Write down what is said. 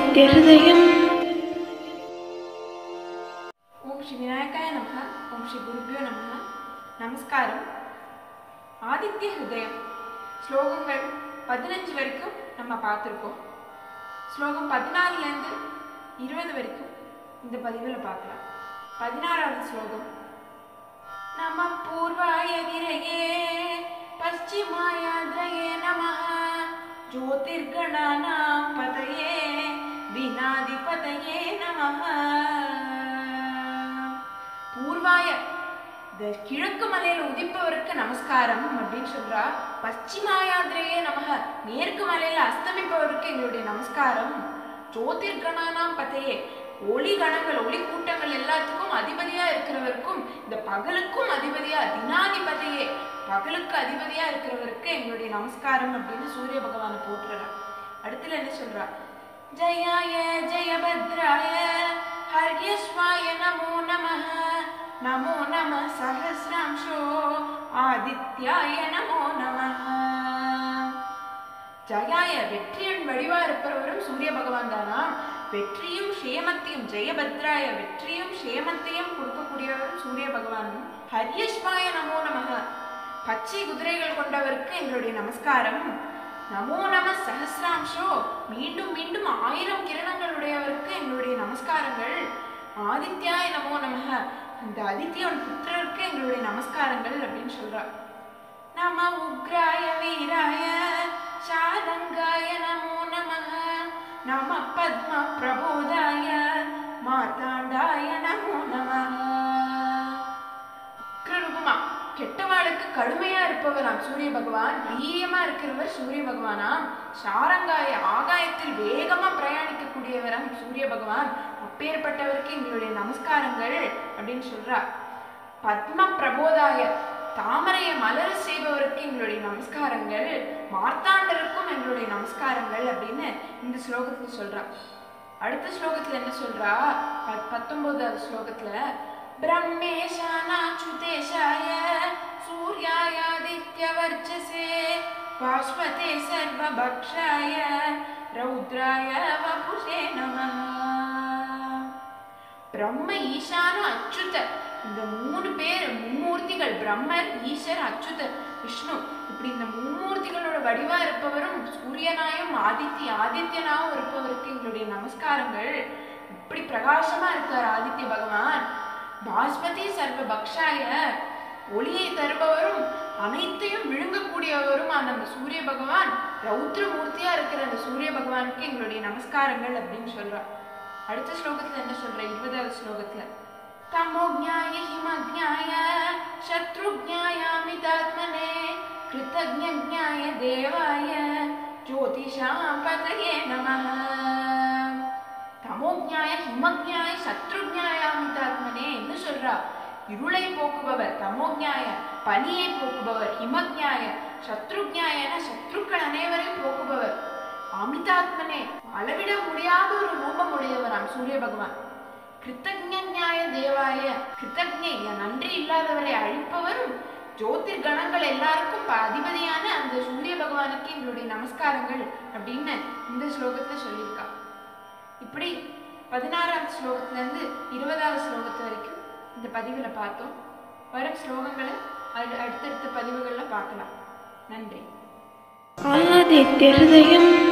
आदित्य हृदयम्। ओम श्री विनायकाय नमः। ओम श्री गुरुभ्यो नमः। நமஸ்காரம். ஆதித்ய ஹிருதயம் ஸ்லோகங்கள் 15 வரைக்கும் நம்ம பார்த்துருக்கோம். ஸ்லோகம் 14லேருந்து 20 வரைக்கும் இந்த பதிவில் பார்க்கலாம். 16வது ஸ்லோகம். நம பூர்வாய விரயே பశ్చిమాయాద్రயே நமः ஜோதிர்கணானாம் பதயே விநாதிபதயே நமः. பூர்வாய கிழக்கு மலையில உதிப்பவருக்கு நமஸ்காரம் அப்படின்னு சொல்றா. பశ్చిమాయాద్రயே நமக மேற்கு மலையில அஸ்தமிப்பவருக்கு எங்களுடைய நமஸ்காரம். ஜோதிர்கணானாம் பதையே ஒளி கணங்கள் ஒளி கூட்டங்கள் எல்லாத்துக்கும் அதிபதியா இருக்கிறவருக்கும் இந்த பகலுக்கும் அதிபதியா தினாதிபதியே பகலுக்கு அதிபதியா இருக்கிறவருக்கு எங்களுடைய நமஸ்காரம் அப்படின்னு சூரிய பகவானை போற்றுறார். அடுத்துல என்ன சொல்றா? ஜயாய ஜயபத்ராய ஹர்யஸ்வாய நமோ நமः நமோ நம சஹஸ்ராம்சோ ஆதித்யாய நமோ நமः. ஜயாய வெற்றியின் வடிவா இருப்பவரும் சூரிய பகவான் தானா. வெற்றியும் க்ஷேமத்தையும் ஜெயபத்ராய வெற்றியும் க்ஷேமத்தையும் கொடுக்கக்கூடியவரும் சூரிய பகவான். ஹரியஸ்வாய நமோ நமः பச்சை குதிரைகள் கொண்டவருக்கு எங்களுடைய நமஸ்காரம். நமோ நம சஹஸ்ராம்சோ மீண்டும் மீண்டும் 1000 கிரணங்கள் உடையவருக்கு எங்களுடைய நமஸ்காரங்கள். ஆதித்யாய நமோ நமः அந்த ஆதித்யன் புத்திரருக்கு எங்களுடைய நமஸ்காரங்கள் அப்படின்னு சொல்றார். நம உக்ராய வீராய சாரங்காய நமோ நமः நம பத்ம பிரபோதாய மார்த்தாண்டாய நமோ நமः. உக்ரரூபமா கெட்டவாளுக்கு கடுமையா இருப்பவராம் சூரிய பகவான். வீரியமா இருக்கிறவர் சூரிய பகவானாம். சாரங்காய ஆகாயத்தில் வேகமா பிரயாணிக்கக்கூடியவராம் சூரிய பகவான். அப்பேற்பட்டவருக்கு எங்களுடைய நமஸ்காரங்கள் அப்படின்னு சொல்றா. பத்ம பிரபோதாய தாமரையை மலர செய்பவருக்கு எங்களுடைய நமஸ்காரங்கள். மார்த்தாண்டருக்கும் எங்களுடைய நமஸ்காரங்கள் அப்படின்னு இந்த ஸ்லோகத்துல சொல்றா. அடுத்த ஸ்லோகத்துல என்ன சொல்றா? 19வது ஸ்லோகத்துல ब्रह्मेशानाच्युतेशाय सूर्यायादित्यवर्चसे भास्वते सर्वभक्षाय रौद्राय वपुषे नमः. பிரம்ம ஈசான அச்சுத இந்த 3 பேர் மும்மூர்த்திகள் பிரம்மர் ஈஸ்வர் அச்சுதர் விஷ்ணு இப்படி இந்த மும்மூர்த்திகளோட வடிவா இருப்பவரும் சூரியனாயும் ஆதித்யனாவும் இருப்பவருக்கு எங்களுடைய நமஸ்காரங்கள். இப்படி பிரகாசமா இருக்கார் ஆதித்ய பகவான். பாஸ்பதி சர்வ பக்ஷாய ஒளியை தருபவரும் அனைத்தையும் விழுங்கக்கூடியவரும் அந்த சூரிய பகவான். ரௌத்ர மூர்த்தியா இருக்கிற அந்த சூரிய பகவானுக்கு எங்களுடைய நமஸ்காரங்கள் அப்படின்னு சொல்றா. அடுத்த ஸ்லோகத்துல என்ன சொல்ற? 20வது ஸ்லோகத்துல தமோஜ்ஞாய ஹிமஜ்ஞாய சத்ருஜ்ஞாயாமிதாத்மனே கிருதஜ்ஞாய தேவாய ஜோதிஷாம் பதயே நமः. தமோஜ்ஞாய ஹிமஜ்ஞாய சத்ருஜ்ஞாயாமிதாத்மனே என்ன சொல்றா? இருளை போக்குபவர் தமோஜ்ஞாய பனியை போக்குபவர். ஹிமஜ்ஞாய சத்ருஜ்ஞாயன சத்ருக்கள் அனைவரையும் போக்குபவர். அமிதாத்மனே அளவிட முடியாத ஒரு ரூபம் உடையவராம் சூரிய பகவான். கிருத்தஜ்ஞாய தேவாய கிருத்தஜ்ஞை நன்றி இல்லாதவரை அழிப்பவரும் ஜோதிர் கணங்கள் எல்லாருக்கும் அதிபதியான அந்த சூரிய பகவானுக்கு எங்களுடைய நமஸ்காரங்கள் அப்படின்னு இந்த ஸ்லோகத்தை சொல்லியிருக்கா. இப்படி 16வது ஸ்லோகத்துல இருந்து 20வது ஸ்லோகத்து வரைக்கும் இந்த பதிவுல பார்த்தோம். வரும் ஸ்லோகங்களை அடுத்தடுத்த பதிவுகள்ல பார்க்கலாம். நன்றி. आदित्य हृदयम्.